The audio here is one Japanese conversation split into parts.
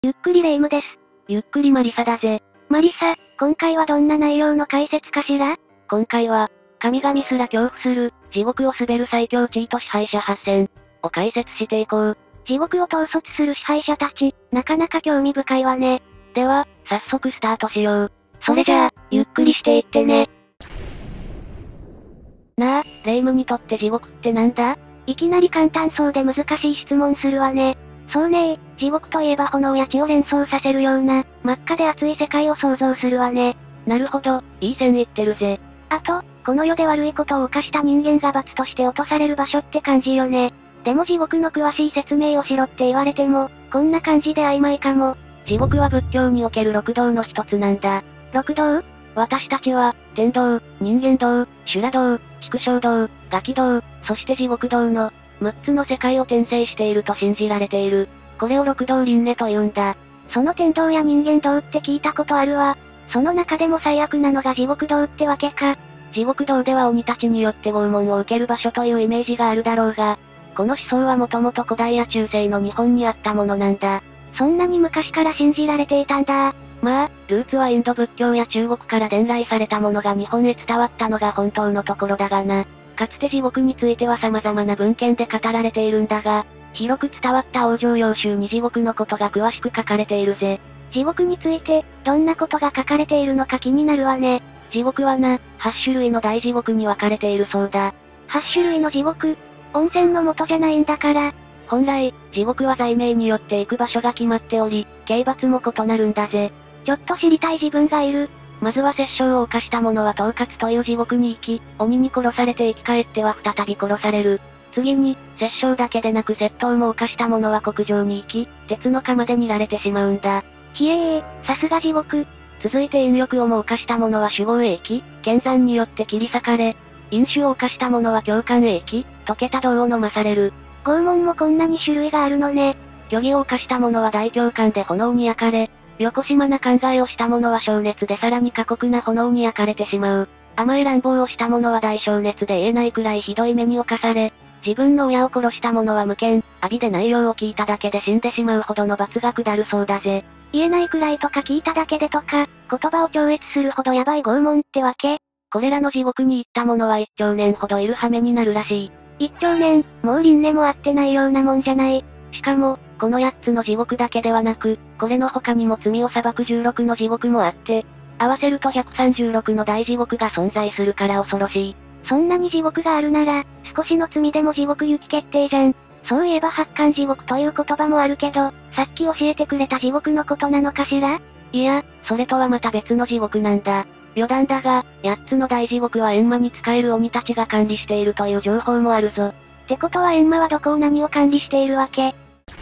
ゆっくりレ夢ムです。 ゆっくりマリサだぜ。 マリサ、今回はどんな内容の解説かしら？ 今回は、神々すら恐怖する、地獄を滑る最強チート支配者8000を解説していこう。 地獄を統率する支配者たち、なかなか興味深いわね。 では、早速スタートしよう。 それじゃあ、ゆっくりしていってね。 なあ、レ夢ムにとって地獄ってなんだ？ いきなり簡単そうで難しい質問するわね。そうね地獄といえば炎や血を連想させるような、真っ赤で熱い世界を想像するわね。 なるほど、いい線いってるぜ。 あと、この世で悪いことを犯した人間が罰として落とされる場所って感じよね。でも地獄の詳しい説明をしろって言われても、こんな感じで曖昧かも。 地獄は仏教における六道の一つなんだ。 六道？ 私たちは、天道、人間道、修羅道、畜生道、餓鬼道、そして地獄道の、6つの世界を転生していると信じられている。これを六道輪廻と言うんだ。 その天道や人間道って聞いたことあるわ。その中でも最悪なのが地獄道ってわけか。 地獄道では鬼たちによって拷問を受ける場所というイメージがあるだろうが、この思想はもともと古代や中世の日本にあったものなんだ。 そんなに昔から信じられていたんだ。 まあ、ルーツはインド仏教や中国から伝来されたものが日本へ伝わったのが本当のところだがな。かつて地獄については様々な文献で語られているんだが、広く伝わった往生要集に地獄のことが詳しく書かれているぜ。 地獄について、どんなことが書かれているのか気になるわね。 地獄はな、8種類の大地獄に分かれているそうだ。 8種類の地獄？温泉の元じゃないんだから。 本来、地獄は罪名によって行く場所が決まっており、刑罰も異なるんだぜ。 ちょっと知りたい自分がいる。 まずは殺生を犯した者は統括という地獄に行き、鬼に殺されて生き返っては再び殺される。次に、殺生だけでなく窃盗も犯した者は国上に行き、鉄の釜で煮られてしまうんだ。 ひえー、さすが地獄。 続いて飲欲をも犯した者は酒豪へ行き、剣山によって切り裂かれ、飲酒を犯した者は教官へ行き、溶けた銅を飲まされる。 拷問もこんなに種類があるのね。 虚偽を犯した者は大教官で炎に焼かれ、よこしまな考えをした者は灼熱でさらに過酷な炎に焼かれてしまう。甘い乱暴をした者は大灼熱で言えないくらいひどい目に侵され、自分の親を殺した者は無権、阿鼻で内容を聞いただけで死んでしまうほどの罰が下るそうだぜ。 言えないくらいとか聞いただけでとか、言葉を超越するほどヤバい拷問ってわけ？ これらの地獄に行った者は1兆年ほどいる羽目になるらしい。 1兆年、もう輪廻もあってないようなもんじゃない。 しかも、この8つの地獄だけではなく、これの他にも罪を裁く16の地獄もあって、合わせると136の大地獄が存在するから恐ろしい。 そんなに地獄があるなら、少しの罪でも地獄行き決定じゃん。そういえば八寒地獄という言葉もあるけど、さっき教えてくれた地獄のことなのかしら？ いや、それとはまた別の地獄なんだ。余談だが、8つの大地獄は閻魔に仕える鬼たちが管理しているという情報もあるぞ。 ってことは閻魔はどこを何を管理しているわけ？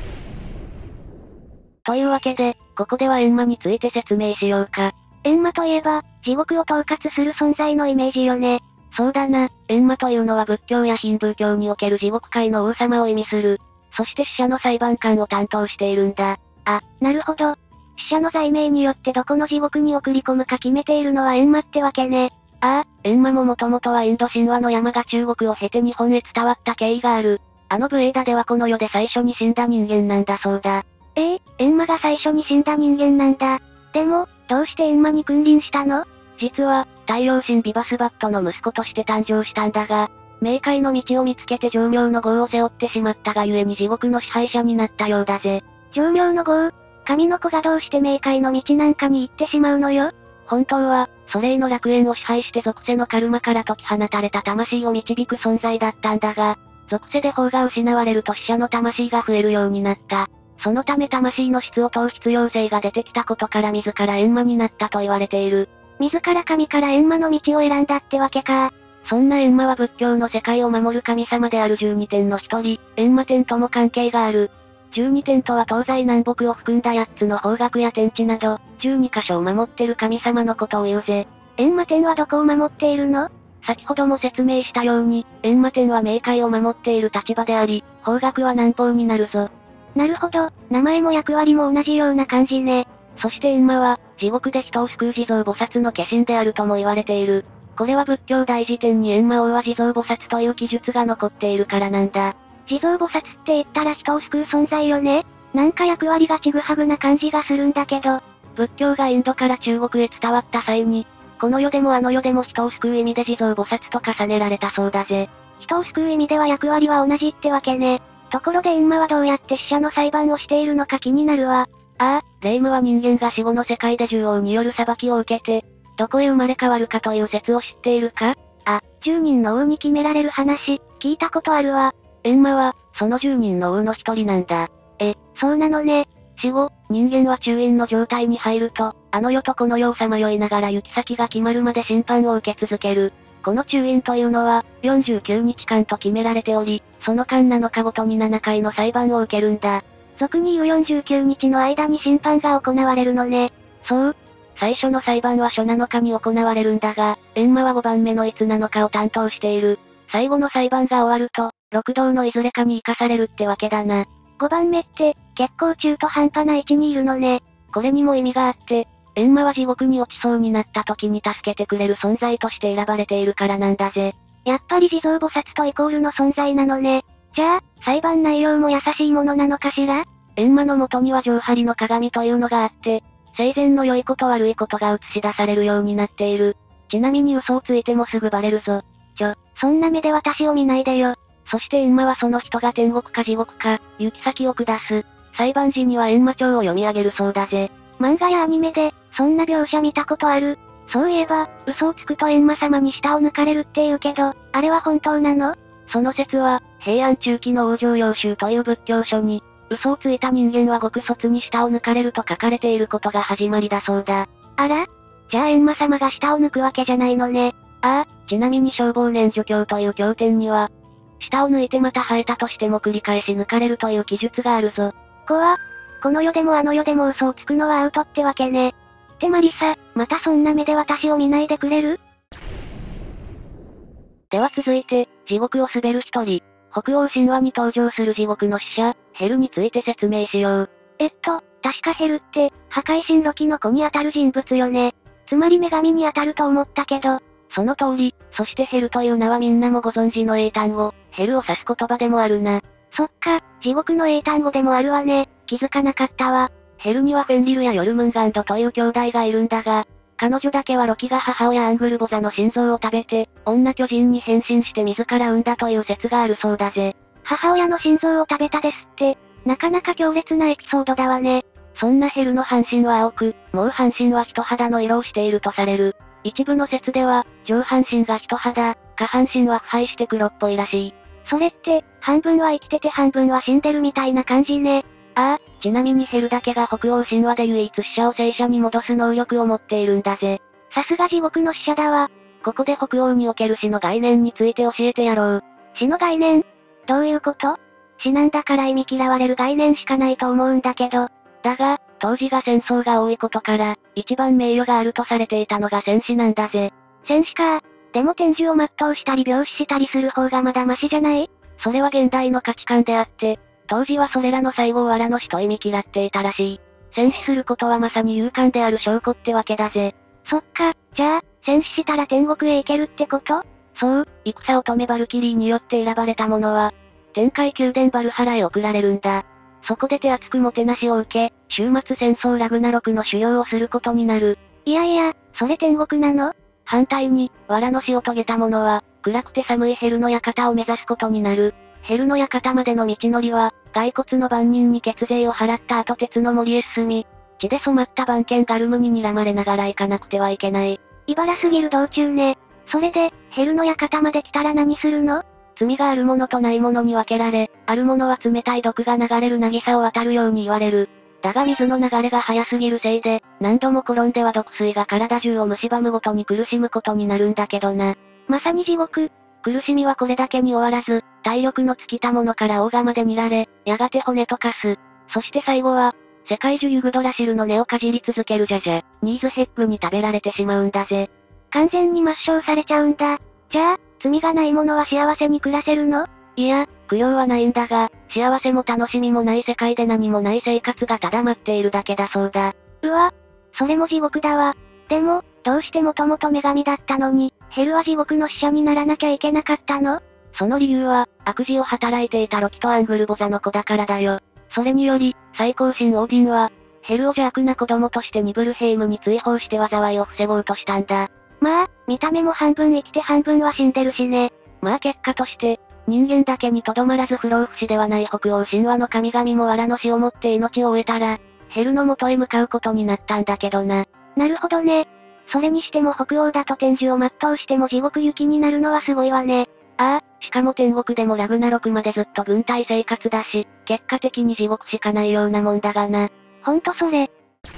というわけで、ここでは閻魔について説明しようか。 閻魔といえば、地獄を統括する存在のイメージよね。 そうだな、閻魔というのは仏教やヒンブー教における地獄界の王様を意味する。そして死者の裁判官を担当しているんだ。 あ、なるほど。死者の罪名によってどこの地獄に送り込むか決めているのは閻魔ってわけね。 ああ、閻魔ももともとはインド神話の山が中国を経て日本へ伝わった経緯がある。あのブエーダではこの世で最初に死んだ人間なんだそうだ。 閻魔が最初に死んだ人間なんだ。でも、どうして閻魔に君臨したの？ 実は、太陽神ビバスバットの息子として誕生したんだが、冥界の道を見つけて浄冥の業を背負ってしまったがゆえに地獄の支配者になったようだぜ。 浄冥の業？神の子がどうして冥界の道なんかに行ってしまうのよ？ 本当は、それの楽園を支配して属性のカルマから解き放たれた魂を導く存在だったんだが、属性で法が失われると死者の魂が増えるようになった。そのため魂の質を問う必要性が出てきたことから自ら閻魔になったと言われている。 自ら神から閻魔の道を選んだってわけか。 そんな閻魔は仏教の世界を守る神様である12天の一人、閻魔天とも関係がある。12天とは東西南北を含んだ8つの方角や天地など、12箇所を守ってる神様のことを言うぜ。 閻魔天はどこを守っているの？ 先ほども説明したように、閻魔天は冥界を守っている立場であり、方角は南方になるぞ。 なるほど、名前も役割も同じような感じね。 そして閻魔は、地獄で人を救う地蔵菩薩の化身であるとも言われている。これは仏教大辞典に閻魔王は地蔵菩薩という記述が残っているからなんだ。 地蔵菩薩って言ったら人を救う存在よね？ なんか役割がちぐはぐな感じがするんだけど、 仏教がインドから中国へ伝わった際に、この世でもあの世でも人を救う意味で地蔵菩薩と重ねられたそうだぜ。 人を救う意味では役割は同じってわけね。ところで閻魔はどうやって死者の裁判をしているのか気になるわ。 ああ、霊夢は人間が死後の世界で獣王による裁きを受けて、どこへ生まれ変わるかという説を知っているか？ あ、10人の王に決められる話、聞いたことあるわ。 閻魔は、その10人の王の一人なんだ。 そうなのね。 死後、人間は中陰の状態に入ると、あの世とこの世をさまよいながら行き先が決まるまで審判を受け続ける。この中陰というのは、49日間と決められており、その間7日ごとに7回の裁判を受けるんだ。 俗に言う49日の間に審判が行われるのね。 そう。最初の裁判は初7日に行われるんだが、閻魔は5番目のいつ7日を担当している。最後の裁判が終わると、六道のいずれかに生かされるってわけだな。 5番目って、結構中途半端な位置にいるのね。 これにも意味があって、閻魔は地獄に落ちそうになった時に助けてくれる存在として選ばれているからなんだぜ。 やっぱり地蔵菩薩とイコールの存在なのね。じゃあ、裁判内容も優しいものなのかしら？ 閻魔の元には上張りの鏡というのがあって、生前の良いこと悪いことが映し出されるようになっている。ちなみに嘘をついてもすぐバレるぞ。 そんな目で私を見ないでよ。 そして閻魔はその人が天国か地獄か、行き先を下す。裁判時には閻魔帳を読み上げるそうだぜ。 漫画やアニメで、そんな描写見たことある。そういえば、嘘をつくと閻魔様に舌を抜かれるって言うけど、あれは本当なの？ その説は、平安中期の往生要集という仏教書に、嘘をついた人間は極卒に舌を抜かれると書かれていることが始まりだそうだ。 あら？じゃあ閻魔様が舌を抜くわけじゃないのね。 ああ、ちなみに消防念処経という経典には、舌を抜いてまた生えたとしても繰り返し抜かれるという記述があるぞ。 この世でもあの世でも嘘をつくのはアウトってわけね。ってマリサ、またそんな目で私を見ないでくれる？ では続いて、地獄を滑る一人、北欧神話に登場する地獄の使者、ヘルについて説明しよう。 確かヘルって、破壊神ロキの子にあたる人物よね。つまり女神にあたると思ったけど、 その通り、そしてヘルという名はみんなもご存知の英単語、ヘルを指す言葉でもあるな。 そっか、地獄の英単語でもあるわね。気づかなかったわ。 ヘルにはフェンリルやヨルムンガンドという兄弟がいるんだが、彼女だけはロキが母親アングルボザの心臓を食べて、女巨人に変身して自ら産んだという説があるそうだぜ。 母親の心臓を食べたですって、なかなか強烈なエピソードだわね。 そんなヘルの半身は青く、もう半身は人肌の色をしているとされる。一部の説では、上半身が人肌、下半身は腐敗して黒っぽいらしい。 それって、半分は生きてて半分は死んでるみたいな感じね。 ああ、ちなみにヘルだけが北欧神話で唯一死者を生者に戻す能力を持っているんだぜ。 さすが地獄の使者だわ。 ここで北欧における死の概念について教えてやろう。 死の概念？どういうこと？死なんだから忌み嫌われる概念しかないと思うんだけど。 だが、当時が戦争が多いことから、一番名誉があるとされていたのが戦死なんだぜ。 戦死か。でも天寿を全うしたり病死したりする方がまだマシじゃない？ それは現代の価値観であって、当時はそれらの最後を藁の死と忌み嫌っていたらしい。戦死することはまさに勇敢である証拠ってわけだぜ。 そっか、じゃあ、戦死したら天国へ行けるってこと？ そう、戦乙女バルキリーによって選ばれた者は、天界宮殿バルハラへ送られるんだ。そこで手厚くもてなしを受け、終末戦争ラグナロクの修行をすることになる。 いやいや、それ天国なの？ 反対に、藁の死を遂げた者は、暗くて寒いヘルの館を目指すことになる。ヘルの館までの道のりは、骸骨の番人に血税を払った後鉄の森へ進み、血で染まった番犬ガルムに睨まれながら行かなくてはいけない。 茨すぎる道中ね。それで、ヘルの館まで来たら何するの？ 罪があるものとないものに分けられ、あるものは冷たい毒が流れる渚を渡るように言われる。だが水の流れが速すぎるせいで、何度も転んでは毒水が体中を蝕むごとに苦しむことになるんだけどな。 まさに地獄。 苦しみはこれだけに終わらず、体力の尽きたものから大釜で煮られ、やがて骨と化す。そして最後は、世界中ユグドラシルの根をかじり続けるジャジャ、ニーズヘッグに食べられてしまうんだぜ。 完全に抹消されちゃうんだ。じゃあ、罪がない者は幸せに暮らせるの？ いや、供養はないんだが、幸せも楽しみもない世界で何もない生活がただ待っているだけだそうだ。 うわ、それも地獄だわ。でも、どうしてもともと女神だったのに、ヘルは地獄の使者にならなきゃいけなかったの？ その理由は、悪事を働いていたロキとアングルボザの子だからだよ。 それにより、最高神オーディンは、ヘルを邪悪な子供としてニブルヘイムに追放して災いを防ごうとしたんだ。 まあ、見た目も半分生きて半分は死んでるしね。 まあ結果として、人間だけにとどまらず不老不死ではない北欧神話の神々も藁の死をもって命を終えたら、ヘルの元へ向かうことになったんだけどな。 なるほどね。それにしても北欧だと天寿を全うしても地獄行きになるのはすごいわね。 ああ、しかも天国でもラグナロクまでずっと軍隊生活だし、結果的に地獄しかないようなもんだがな。 ほんとそれ。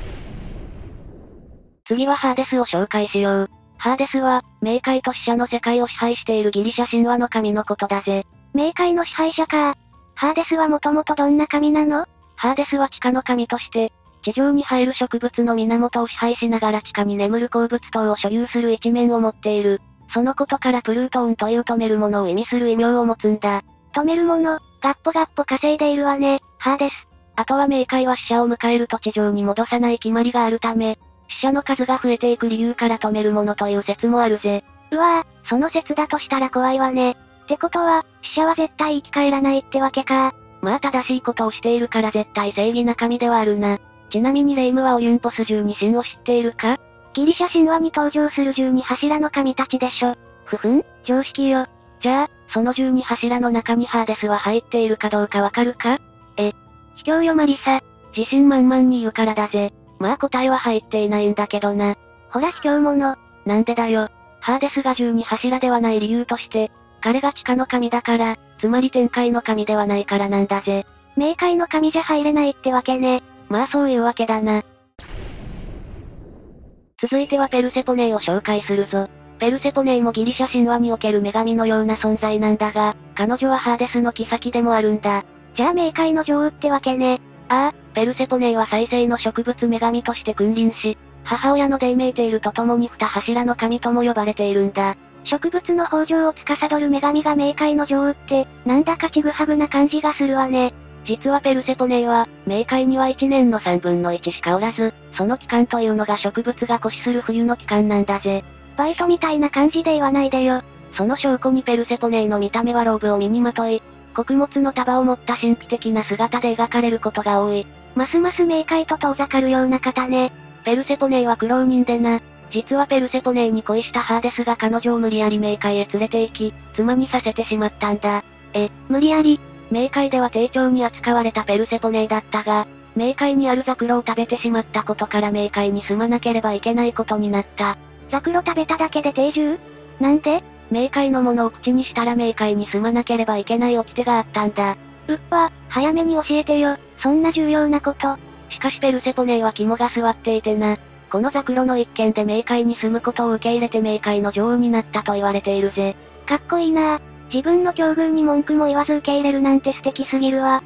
次はハーデスを紹介しよう。ハーデスは、冥界と死者の世界を支配しているギリシャ神話の神のことだぜ。 冥界の支配者か。ハーデスはもともとどんな神なの？ ハーデスは地下の神として、地上に生える植物の源を支配しながら地下に眠る鉱物等を所有する一面を持っている。そのことからプルートーンという止めるものを意味する異名を持つんだ。 止めるもの、ガッポガッポ稼いでいるわね、ハーデス。 あとは冥界は死者を迎えると地上に戻さない決まりがあるため、死者の数が増えていく理由から止めるものという説もあるぜ。 うわぁ、その説だとしたら怖いわね。ってことは、死者は絶対生き返らないってわけか。 まあ正しいことをしているから絶対正義な神ではあるな。ちなみにレイムはオユンポス12神を知っているか？ ギリシャ神話に登場する12柱の神たちでしょ。 ふふん、常識よ。じゃあ、その12柱の中にハーデスは入っているかどうかわかるか？ 卑怯よマリサ。 自信満々に言うからだぜ。まあ答えは入っていないんだけどな。 ほら卑怯者。 なんでだよ。ハーデスが12柱ではない理由として、彼が地下の神だから、つまり天界の神ではないからなんだぜ。 冥界の神じゃ入れないってわけね。 まあそういうわけだな。続いてはペルセポネイを紹介するぞ。ペルセポネイもギリシャ神話における女神のような存在なんだが、彼女はハーデスの妃でもあるんだ。 じゃあ冥界の女王ってわけね。 ああ、ペルセポネイは再生の植物女神として君臨し、母親のデイメーテイルと共に二柱の神とも呼ばれているんだ。 植物の豊穣を司る女神が冥界の女王って、なんだかちぐはぐな感じがするわね。 実はペルセポネイは、冥界には1年の3分の1しかおらず、その期間というのが植物が固死する冬の期間なんだぜ。 バイトみたいな感じで言わないでよ。 その証拠にペルセポネイの見た目はローブを身にまとい、穀物の束を持った神秘的な姿で描かれることが多い。 ますます冥界と遠ざかるような方ね。 ペルセポネイは苦労人でな。実はペルセポネイに恋したハーデスが彼女を無理やり冥界へ連れて行き、妻にさせてしまったんだ。 無理やり。 冥界では丁重に扱われたペルセポネイだったが、冥界にあるザクロを食べてしまったことから冥界に住まなければいけないことになった。 ザクロ食べただけで定住？なんで？ 冥界のものを口にしたら冥界に住まなければいけない掟があったんだ。 早めに教えてよ。そんな重要なこと。 しかしペルセポネイは肝が据わっていてな。このザクロの一件で冥界に住むことを受け入れて冥界の女王になったと言われているぜ。 かっこいいなぁ。自分の境遇に文句も言わず受け入れるなんて素敵すぎるわ。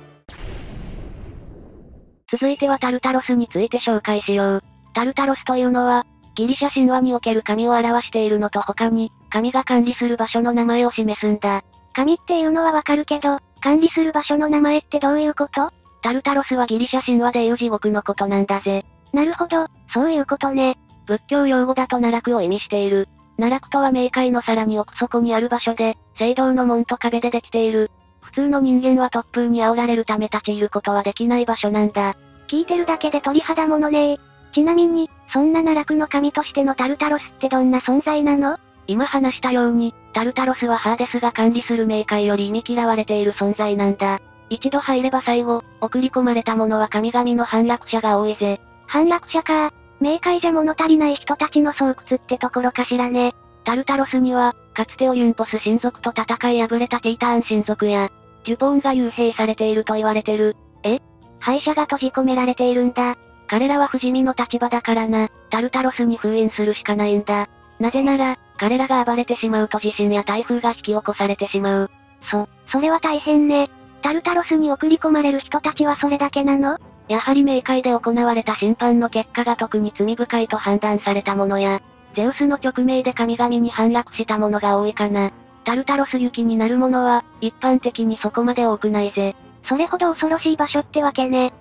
続いてはタルタロスについて紹介しよう。タルタロスというのは、ギリシャ神話における神を表しているのと他に、神が管理する場所の名前を示すんだ。 神っていうのはわかるけど、管理する場所の名前ってどういうこと？ タルタロスはギリシャ神話でいう地獄のことなんだぜ。 なるほど、そういうことね。 仏教用語だと奈落を意味している。奈落とは冥界のさらに奥底にある場所で、聖堂の門と壁でできている。普通の人間は突風に煽られるため立ち入ることはできない場所なんだ。 聞いてるだけで鳥肌ものねー。ちなみに、そんな奈落の神としてのタルタロスってどんな存在なの？ 今話したように、タルタロスはハーデスが管理する冥界より忌み嫌われている存在なんだ。一度入れば最後、送り込まれた者は神々の反落者が多いぜ。 反落者か。冥界じゃ物足りない人たちの巣窟ってところかしらね。 タルタロスには、かつてオユンポス神族と戦い敗れたティーターン神族や、ジュポーンが幽閉されていると言われてる。 敗者が閉じ込められているんだ。 彼らは不死身の立場だからな、タルタロスに封印するしかないんだ。なぜなら、彼らが暴れてしまうと地震や台風が引き起こされてしまう。 それは大変ね。タルタロスに送り込まれる人たちはそれだけなの？ やはり冥界で行われた審判の結果が特に罪深いと判断されたものや、ゼウスの勅命で神々に反落したものが多いかな。タルタロス行きになるものは、一般的にそこまで多くないぜ。 それほど恐ろしい場所ってわけね。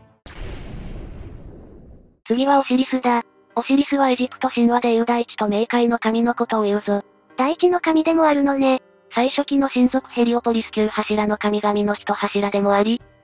次はオシリスだ。オシリスはエジプト神話でいう大地と冥界の神のことを言うぞ。 大地の神でもあるのね。 最初期の神族ヘリオポリス9柱の神々の一柱でもあり、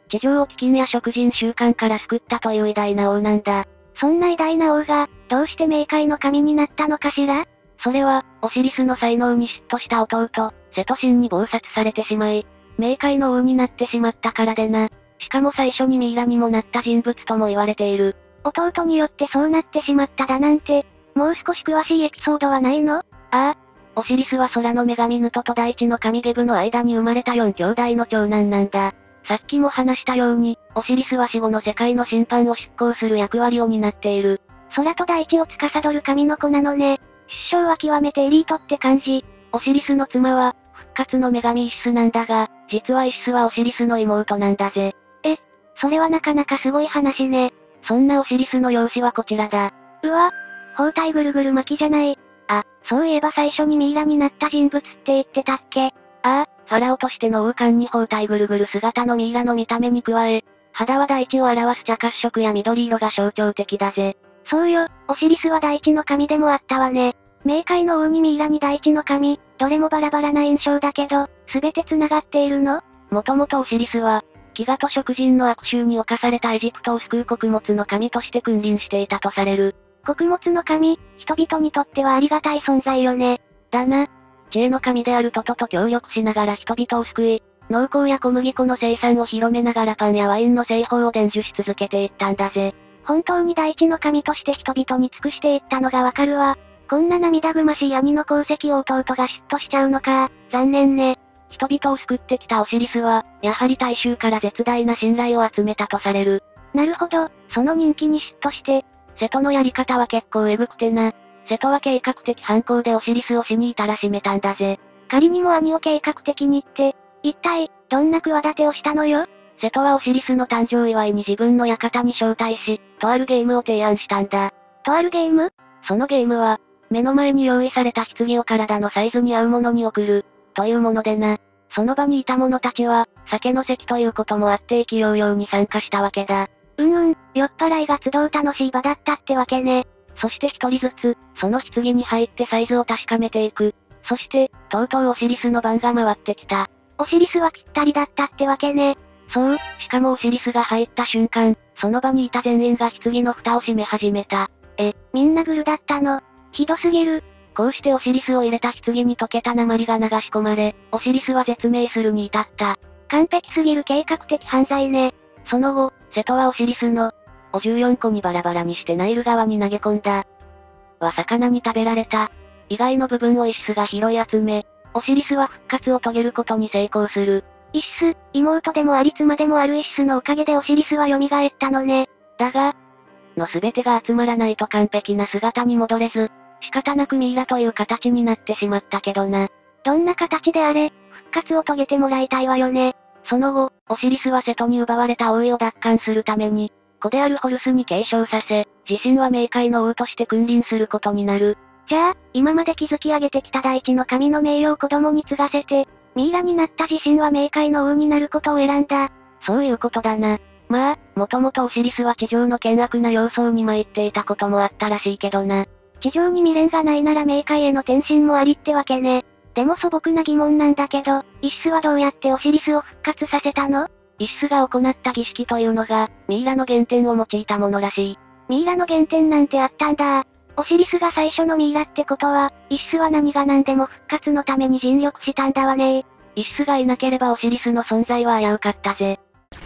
地上を飢饉や食人習慣から救ったという偉大な王なんだ。 そんな偉大な王が、どうして冥界の神になったのかしら？ それは、オシリスの才能に嫉妬した弟、セト神に謀殺されてしまい、冥界の王になってしまったからでな。しかも最初にミイラにもなった人物とも言われている。 弟によってそうなってしまっただなんて、もう少し詳しいエピソードはないの？ ああ。オシリスは空の女神ヌトと大地の神ゲブの間に生まれた4兄弟の長男なんだ。さっきも話したように、オシリスは死後の世界の審判を執行する役割を担っている。 空と大地を司る神の子なのね。出生は極めてエリートって感じ。 オシリスの妻は、復活の女神イシスなんだが、実はイシスはオシリスの妹なんだぜ。 それはなかなかすごい話ね。 そんなオシリスの容姿はこちらだ。 うわ、包帯ぐるぐる巻きじゃない。あ、そういえば最初にミイラになった人物って言ってたっけ？ ああ、ファラオとしての王冠に包帯ぐるぐる姿のミイラの見た目に加え、肌は大地を表す茶褐色や緑色が象徴的だぜ。 そうよ、オシリスは大地の神でもあったわね。冥界の王にミイラに大地の神、どれもバラバラな印象だけど、すべて繋がっているの？ もともとオシリスは、飢餓と食人の悪臭に侵されたエジプトを救う穀物の神として君臨していたとされる。 穀物の神、人々にとってはありがたい存在よね。 だな。知恵の神であるトトと協力しながら人々を救い、農耕や小麦粉の生産を広めながらパンやワインの製法を伝授し続けていったんだぜ。 本当に大地の神として人々に尽くしていったのがわかるわ。こんな涙ぐましい兄の功績を弟が嫉妬しちゃうのか、残念ね。 人々を救ってきたオシリスは、やはり大衆から絶大な信頼を集めたとされる。 なるほど、その人気に嫉妬して、 セトのやり方は結構エグくてな。セトは計画的犯行でオシリスを死に至らしめたんだぜ。 仮にも兄を計画的にって、一体、どんな企てをしたのよ？ セトはオシリスの誕生祝いに自分の館に招待し、とあるゲームを提案したんだ。 とあるゲーム？ そのゲームは、目の前に用意された棺を体のサイズに合うものに送る、というものでな。その場にいた者たちは、酒の席ということもあって意気揚々に参加したわけだ。 酔っ払いが集う楽しい場だったってわけね。 そして一人ずつ、その棺に入ってサイズを確かめていく。そして、とうとうオシリスの番が回ってきた。 オシリスはぴったりだったってわけね。 そう、しかもオシリスが入った瞬間、その場にいた全員が棺の蓋を閉め始めた。 みんなグルだったの？ひどすぎる。 こうしてオシリスを入れた棺に溶けた鉛が流し込まれ、オシリスは絶命するに至った。 完璧すぎる計画的犯罪ね。 その後、セトはオシリスの、を14個にバラバラにしてナイル川に投げ込んだ。魚に食べられた。以外の部分をイシスが拾い集め、オシリスは復活を遂げることに成功する。 イシス、妹でもあり妻でもあるイシスのおかげでオシリスは蘇ったのね。 だが、の全てが集まらないと完璧な姿に戻れず、仕方なくミイラという形になってしまったけどな。 どんな形であれ、復活を遂げてもらいたいわよね。 その後、オシリスはセトに奪われた王位を奪還するために、子であるホルスに継承させ、自身は冥界の王として君臨することになる。 じゃあ、今まで築き上げてきた大地の神の名誉を子供に継がせて、ミイラになった自身は冥界の王になることを選んだ。 そういうことだな。まあ、もともとオシリスは地上の険悪な様相に参っていたこともあったらしいけどな。 地上に未練がないなら冥界への転身もありってわけね。でも素朴な疑問なんだけど、イシスはどうやってオシリスを復活させたの？ イシスが行った儀式というのが、ミイラの原点を用いたものらしい。 ミイラの原点なんてあったんだ。オシリスが最初のミイラってことは、イシスは何が何でも復活のために尽力したんだわね。 イシスがいなければオシリスの存在は危うかったぜ。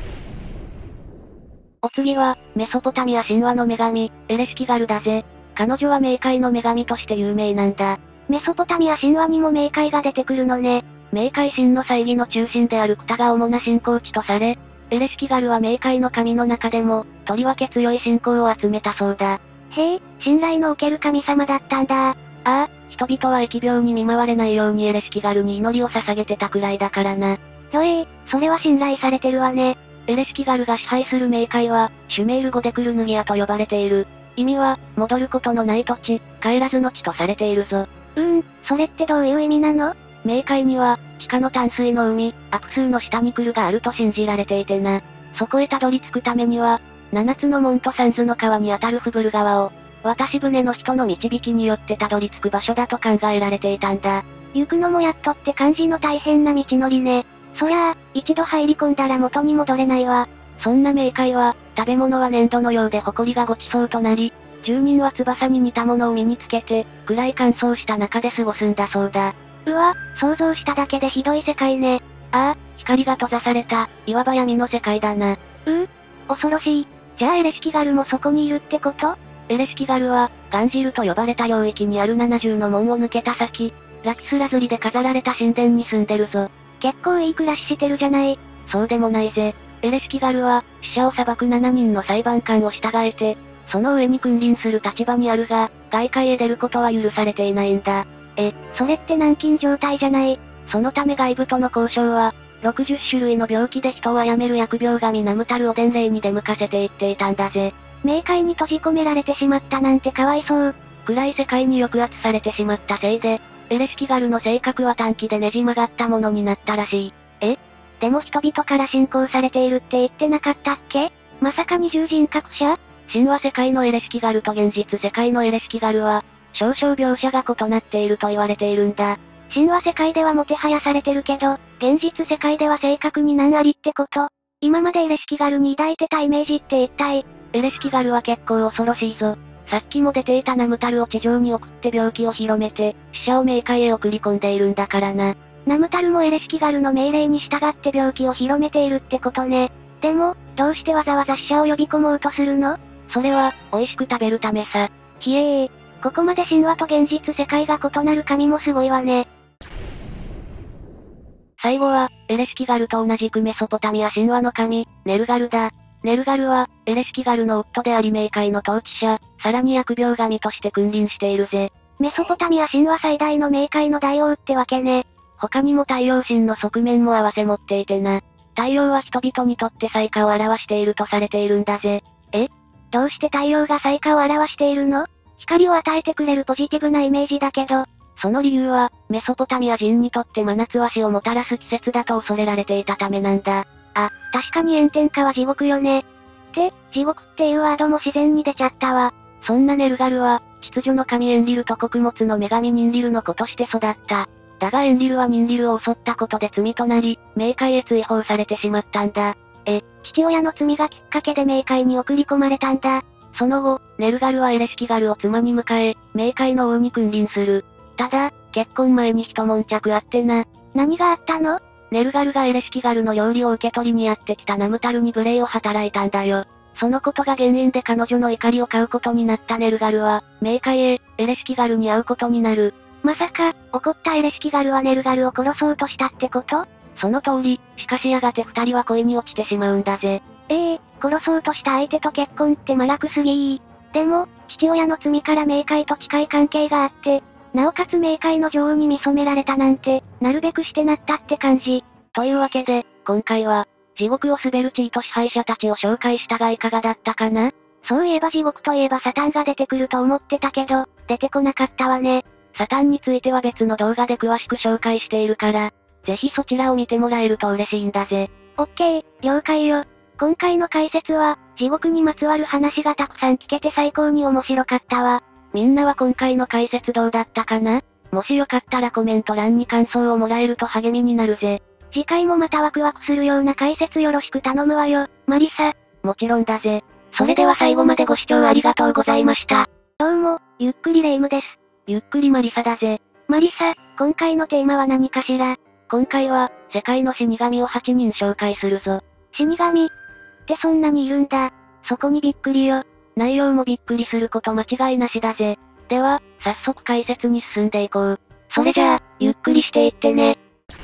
お次は、メソポタミア神話の女神、エレシキガルだぜ。彼女は冥界の女神として有名なんだ。 メソポタミア神話にも冥界が出てくるのね。 冥界神の祭儀の中心であるクタが主な信仰地とされ、エレシキガルは冥界の神の中でも、とりわけ強い信仰を集めたそうだ。 へえ、信頼のおける神様だったんだ。 ああ、人々は疫病に見舞われないようにエレシキガルに祈りを捧げてたくらいだからな。 それは信頼されてるわね。 エレシキガルが支配する冥界は、シュメール語でクルヌギアと呼ばれている。意味は、戻ることのない土地、帰らずの地とされているぞ。 それってどういう意味なの？ 冥界には、地下の淡水の海、アクスーの下に来るがあると信じられていてな。そこへたどり着くためには、7つの門と三途の川にあたるフブル川を、渡し船の人の導きによってたどり着く場所だと考えられていたんだ。 行くのもやっとって感じの大変な道のりね。そりゃあ、一度入り込んだら元に戻れないわ。 そんな冥界は、食べ物は粘土のようで埃がごちそうとなり、住人は翼に似たものを身につけて、暗い乾燥した中で過ごすんだそうだ。 うわ、想像しただけでひどい世界ね。 ああ、光が閉ざされた、いわば闇の世界だな。 恐ろしい。じゃあエレシキガルもそこにいるってこと？ エレシキガルは、ガンジルと呼ばれた領域にある70の門を抜けた先、ラピスラズリで飾られた神殿に住んでるぞ。 結構いい暮らししてるじゃない。 そうでもないぜ。エレシキガルは、死者を裁く7人の裁判官を従えて、その上に君臨する立場にあるが、外界へ出ることは許されていないんだ。 それって軟禁状態じゃない。 そのため外部との交渉は、60種類の病気で人を殺める疫病神ナムタルを伝令に出向かせていっていたんだぜ。 冥界に閉じ込められてしまったなんてかわいそう。 暗い世界に抑圧されてしまったせいで、エレシキガルの性格は短期でねじ曲がったものになったらしい。 でも人々から信仰されているって言ってなかったっけ？まさか二重人格者？ 神話世界のエレシキガルと現実世界のエレシキガルは、少々描写が異なっていると言われているんだ。 神話世界ではもてはやされてるけど、現実世界では正確に難ありってこと？今までエレシキガルに抱いてたイメージって一体？ エレシキガルは結構恐ろしいぞ。さっきも出ていたナムタルを地上に送って病気を広めて、死者を冥界へ送り込んでいるんだからな。 ナムタルもエレシキガルの命令に従って病気を広めているってことね。でも、どうしてわざわざ死者を呼び込もうとするの？ それは、美味しく食べるためさ。 ひえー。ここまで神話と現実世界が異なる神もすごいわね。 最後は、エレシキガルと同じくメソポタミア神話の神、ネルガルだ。ネルガルは、エレシキガルの夫であり冥界の統治者、さらに疫病神として君臨しているぜ。 メソポタミア神話最大の冥界の大王ってわけね。 他にも太陽神の側面も合わせ持っていてな。太陽は人々にとって災禍を表しているとされているんだぜ。 どうして太陽が災禍を表しているの？光を与えてくれるポジティブなイメージだけど。 その理由は、メソポタミア人にとって真夏は死をもたらす季節だと恐れられていたためなんだ。 確かに炎天下は地獄よね。地獄っていうワードも自然に出ちゃったわ。 そんなネルガルは、秩序の神エンリルと穀物の女神ニンリルの子として育った。だがエンリルはニンリルを襲ったことで罪となり、冥界へ追放されてしまったんだ。 父親の罪がきっかけで冥界に送り込まれたんだ。 その後、ネルガルはエレシキガルを妻に迎え、冥界の王に君臨する。ただ、結婚前に一悶着あってな。 何があったの？ ネルガルがエレシキガルの料理を受け取りにやってきたナムタルに無礼を働いたんだよ。そのことが原因で彼女の怒りを買うことになったネルガルは、冥界へ、エレシキガルに会うことになる。 まさか、怒ったエレシキガルはネルガルを殺そうとしたってこと？ その通り、しかしやがて二人は恋に落ちてしまうんだぜ。 殺そうとした相手と結婚ってマラクすぎー。でも、父親の罪から冥界と近い関係があって、なおかつ冥界の女王に見初められたなんて、なるべくしてなったって感じ。 というわけで、今回は、地獄を滑るチート支配者たちを紹介したがいかがだったかな？ そういえば地獄といえばサタンが出てくると思ってたけど、出てこなかったわね。 サタンについては別の動画で詳しく紹介しているから、ぜひそちらを見てもらえると嬉しいんだぜ。 オッケー、了解よ。今回の解説は、地獄にまつわる話がたくさん聞けて最高に面白かったわ。 みんなは今回の解説どうだったかな？もしよかったらコメント欄に感想をもらえると励みになるぜ。 次回もまたワクワクするような解説よろしく頼むわよ、マリサ。 もちろんだぜ。それでは最後までご視聴ありがとうございました。 どうも、ゆっくりレ夢ムです。 ゆっくりマリサだぜ。 マリサ、今回のテーマは何かしら？ 今回は、世界の死神を8人紹介するぞ。 死神ってそんなにいるんだ。そこにびっくりよ。 内容もびっくりすること間違いなしだぜ。では、早速解説に進んでいこう。 それじゃあ、ゆっくりしていってね。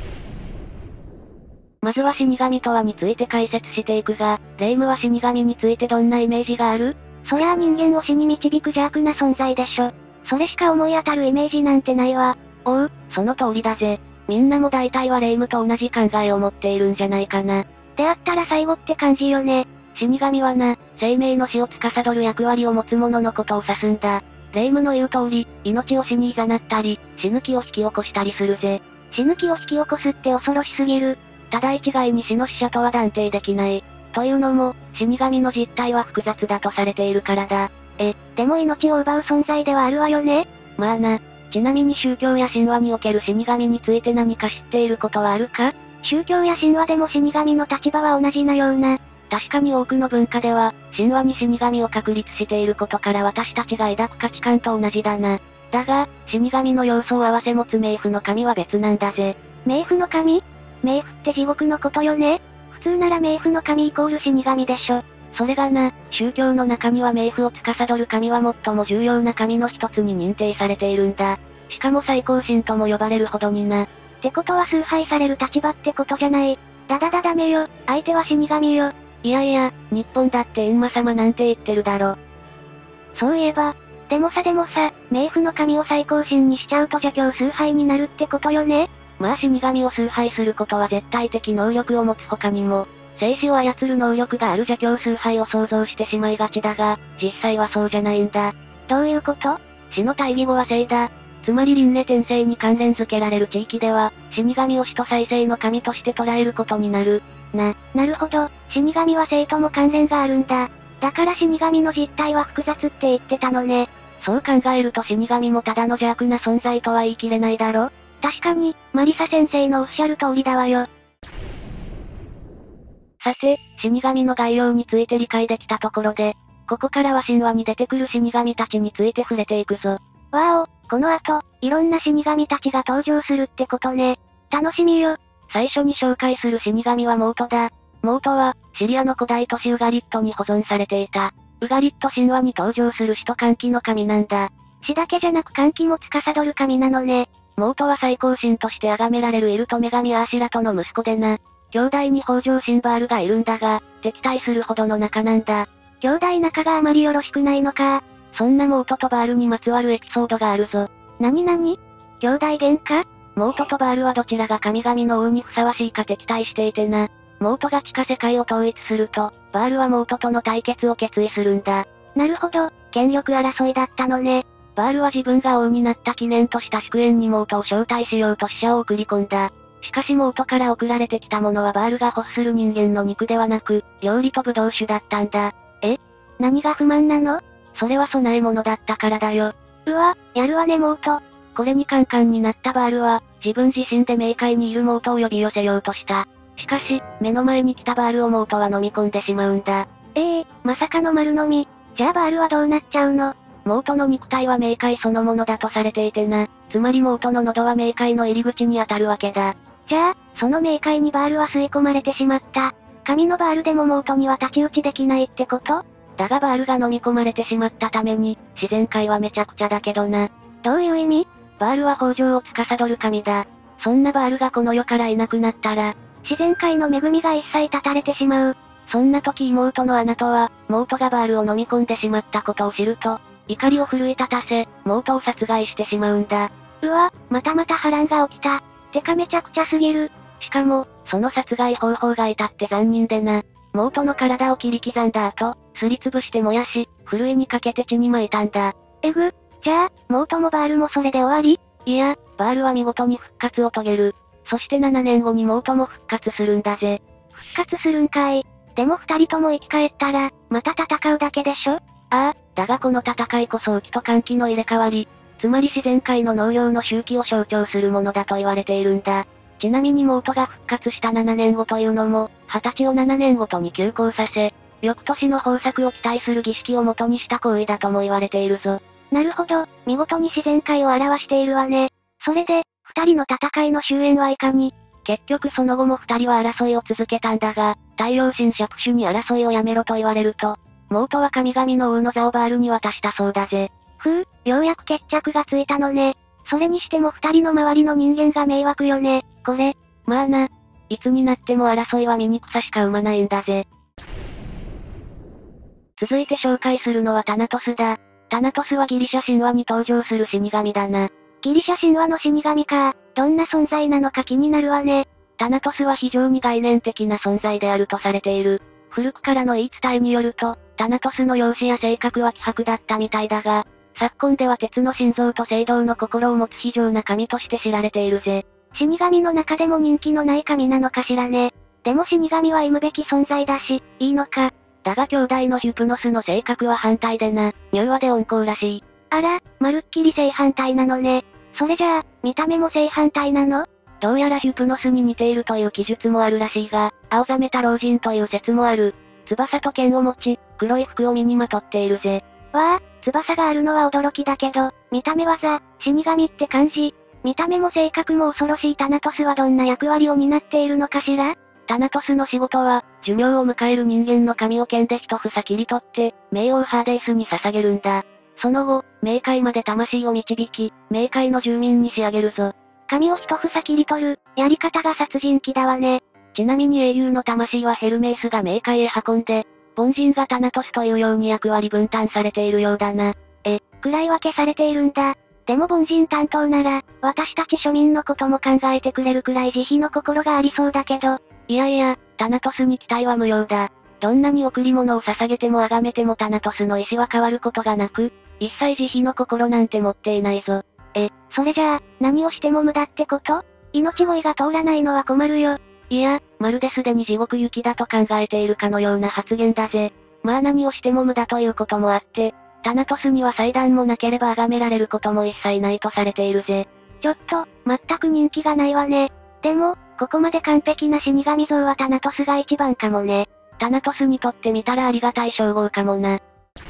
まずは死神とはについて解説していくが、レ夢ムは死神についてどんなイメージがある？ そりゃあ人間を死に導く邪悪な存在でしょ。それしか思い当たるイメージなんてないわ。 おう、その通りだぜ。みんなも大体はレ夢ムと同じ考えを持っているんじゃないかな。 であったら最後って感じよね。 死神はな、生命の死を司る役割を持つ者のことを指すんだ。レ夢ムの言う通り、命を死に誘ったり、死ぬ気を引き起こしたりするぜ。 死ぬ気を引き起こすって恐ろしすぎる。 ただ一概に死の使者とは断定できない。というのも、死神の実態は複雑だとされているからだ。 でも命を奪う存在ではあるわよね。 まあな。ちなみに宗教や神話における死神について何か知っていることはあるか？ 宗教や神話でも死神の立場は同じなような。 確かに多くの文化では、神話に死神を確立していることから私たちが抱く価値観と同じだな。だが、死神の要素を合わせ持つ冥府の神は別なんだぜ。 冥府の神？冥府って地獄のことよね？普通なら冥府の神イコール死神でしょ。 それがな、宗教の中には冥府を司る神は最も重要な神の一つに認定されているんだ。しかも最高神とも呼ばれるほどにな。 ってことは崇拝される立場ってことじゃない。ダメよ、相手は死神よ。 いやいや、日本だって閻魔様なんて言ってるだろ。 そういえば、でもさ、冥府の神を最高神にしちゃうと邪教崇拝になるってことよね。 まあ死神を崇拝することは絶対的能力を持つ他にも、生死を操る能力がある邪教崇拝を想像してしまいがちだが、実際はそうじゃないんだ。 どういうこと？ 死の対義語は生だ。つまり輪廻転生に関連付けられる地域では、死神を死と再生の神として捉えることになる。 なるほど、死神は生とも関連があるんだ。だから死神の実態は複雑って言ってたのね。 そう考えると死神もただの邪悪な存在とは言い切れないだろ？ 確かに、マリサ先生のおっしゃる通りだわよ。 さて、死神の概要について理解できたところで、ここからは神話に出てくる死神たちについて触れていくぞ。 わお、この後、いろんな死神たちが登場するってことね。楽しみよ。 最初に紹介する死神はモートだ。モートは、シリアの古代都市ウガリットに保存されていた。ウガリット神話に登場する死と歓喜の神なんだ。 死だけじゃなく歓喜も司る神なのね。 モートは最高神として崇められるイルト女神アーシラトの息子でな。兄弟に北条神バールがいるんだが、敵対するほどの仲なんだ。 兄弟仲があまりよろしくないのか。 そんなモートとバールにまつわるエピソードがあるぞ。 なに？兄弟喧嘩？ モートとバールはどちらが神々の王にふさわしいか敵対していてな。モートが地下世界を統一すると、バールはモートとの対決を決意するんだ。 なるほど、権力争いだったのね。 バールは自分が王になった記念とした祝宴にモートを招待しようと使者を送り込んだ。しかしモートから送られてきたものはバールが欲する人間の肉ではなく、料理とブドウ酒だったんだ。 何が不満なの？ それは供え物だったからだよ。 うわ、やるわねモート。 これにカンカンになったバールは、自分自身で冥界にいるモートを呼び寄せようとした。しかし、目の前に来たバールをモートは飲み込んでしまうんだ。 まさかの丸飲み。じゃあバールはどうなっちゃうの？ モートの肉体は冥界そのものだとされていてな。つまりモートの喉は冥界の入り口に当たるわけだ。 じゃあ、その冥界にバールは吸い込まれてしまった。神のバールでもモートには太刀打ちできないってこと？ だがバールが飲み込まれてしまったために、自然界はめちゃくちゃだけどな。 どういう意味？ バールは北条を司る神だ。そんなバールがこの世からいなくなったら、 自然界の恵みが一切断たれてしまう。 そんな時妹のアナトは、モートがバールを飲み込んでしまったことを知ると、怒りを奮い立たせ、モートを殺害してしまうんだ。 うわ、また波乱が起きた。てかめちゃくちゃすぎる。 しかも、その殺害方法が至って残忍でな。モートの体を切り刻んだ後、すりつぶして燃やし、ふるいにかけて血に撒いたんだ。 じゃあ、モートもバールもそれで終わり？ いや、バールは見事に復活を遂げる。そして7年後にモートも復活するんだぜ。 復活するんかい。でも二人とも生き返ったら、また戦うだけでしょ？ だがこの戦いこそ雨季と乾季の入れ替わり、つまり自然界の農業の周期を象徴するものだと言われているんだ。ちなみにモートが復活した7年後というのも、20歳を7年ごとに休校させ、翌年の豊作を期待する儀式を元にした行為だとも言われているぞ。 なるほど、見事に自然界を表しているわね。それで、二人の戦いの終焉はいかに？ 結局その後も二人は争いを続けたんだが、太陽神シャプシュに争いをやめろと言われると、モートは神々の王の座をバールに渡したそうだぜ。 ようやく決着がついたのね。それにしても二人の周りの人間が迷惑よね、これ。 まあな。いつになっても争いは醜さしか生まないんだぜ。続いて紹介するのはタナトスだ。タナトスはギリシャ神話に登場する死神だな。 ギリシャ神話の死神か。どんな存在なのか気になるわね。 タナトスは非常に概念的な存在であるとされている。古くからの言い伝えによると、タナトスの容姿や性格は希薄だったみたいだが、昨今では鉄の心臓と聖堂の心を持つ非常な神として知られているぜ。 死神の中でも人気のない神なのかしらね。でも死神は忌むべき存在だし、いいのか。 だが兄弟のヒュプノスの性格は反対でな、柔和で温厚らしい。 あら、まるっきり正反対なのね。それじゃあ、見た目も正反対なの？ どうやらヒュプノスに似ているという記述もあるらしいが、青ざめた老人という説もある。 翼と剣を持ち、黒い服を身にまとっているぜ。 わあ、翼があるのは驚きだけど、見た目は死神って感じ。見た目も性格も恐ろしいタナトスはどんな役割を担っているのかしら？ タナトスの仕事は、寿命を迎える人間の髪を剣で一房切り取って、冥王ハーデイスに捧げるんだ。その後、冥界まで魂を導き、冥界の住民に仕上げるぞ。 髪を一房切り取る、やり方が殺人鬼だわね。 ちなみに英雄の魂はヘルメウスが冥界へ運んで、凡人がタナトスというように役割分担されているようだな。 位分けされているんだ。でも凡人担当なら、私たち庶民のことも考えてくれるくらい慈悲の心がありそうだけど。 いやいや、タナトスに期待は無用だ。どんなに贈り物を捧げても崇めてもタナトスの意志は変わることがなく、一切慈悲の心なんて持っていないぞ。 それじゃあ、何をしても無駄ってこと？命乞いが通らないのは困るよ。 いや、まるですでに地獄行きだと考えているかのような発言だぜ。まあ何をしても無駄ということもあって、タナトスには祭壇もなければ崇められることも一切ないとされているぜ。 ちょっと、全く人気がないわね。でも、ここまで完璧な死神像はタナトスが一番かもね。 タナトスにとってみたらありがたい称号かもな。